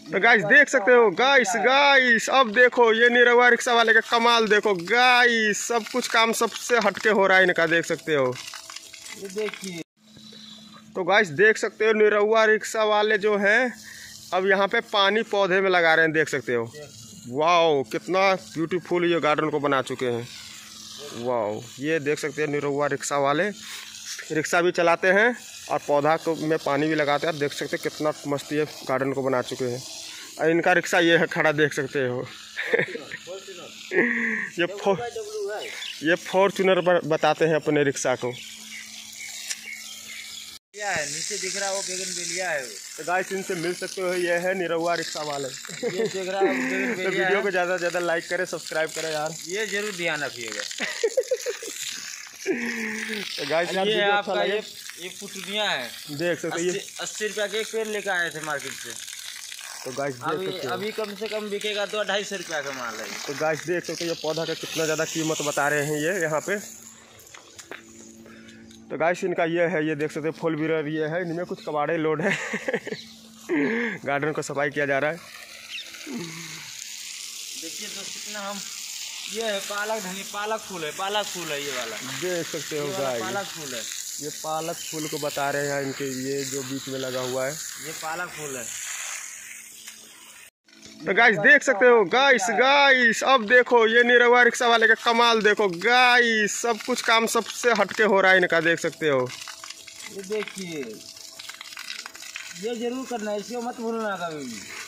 तो गाइस देख सकते हो गाइस अब देखो ये निरहुआ रिक्शा वाले का कमाल देखो गाइस, सब कुछ काम सबसे हटके हो रहा है इनका, देख सकते हो। ये देखिए तो गाइस देख सकते हो निरहुआ रिक्शा वाले जो हैं अब यहाँ पे पानी पौधे में लगा रहे हैं, देख सकते हो। वाओ कितना ब्यूटीफुल ये गार्डन को बना चुके हैं। वाओ ये देख सकते हैं निरहुआ रिक्शा वाले रिक्शा भी चलाते हैं और पौधा को में पानी भी लगाते हैं। देख सकते हो कितना मस्ती है गार्डन को बना चुके हैं। और इनका रिक्शा ये है खड़ा, देख सकते हो। ये फॉर्च्यूनर बताते हैं अपने रिक्शा को। क्या है नीचे दिख रहा है वो बेगनवेलिया है वो। तो गाइस इनसे मिल सकते हो, ये है निरहुआ रिक्शा वाले। ये देख रहा है तो वीडियो को ज़्यादा से ज़्यादा लाइक करें, सब्सक्राइब करें यार, ये जरूर ध्यान रखिएगा। तो गाइस ये आपका ये पुटुनिया है, देख सकते हो। 80 रुपया के एक पेड़ लेकर आए थे मार्केट से। तो गाइस देख सकते हो अभी कम से कम बिकेगा तो 250 रुपया का माल है। तो गाइस देख सकते हो ये पौधा का कितना ज़्यादा कीमत बता रहे हैं ये यहाँ पे। तो गाइस इनका ये है, ये देख सकते हो फुल व्हीलर ये है, इनमें कुछ कबाड़े लोड है। गार्डन को सफाई किया जा रहा है। देखिए तो कितना हम ये है पालक धनिया पालक फूल है ये वाला, देख सकते हो गाइस पालक फूल है। ये पालक फूल को बता रहे हैं इनके, ये जो बीच में लगा हुआ है ये पालक फूल है। तो गाइस देख सकते हो गाइस अब देखो ये निरहुआ रिक्शा वाले का कमाल देखो गाइस, सब कुछ काम सबसे हटके हो रहा है इनका, देख सकते हो। ये देखिए ये जरूर करना है, इसको मत भूलना कभी भी।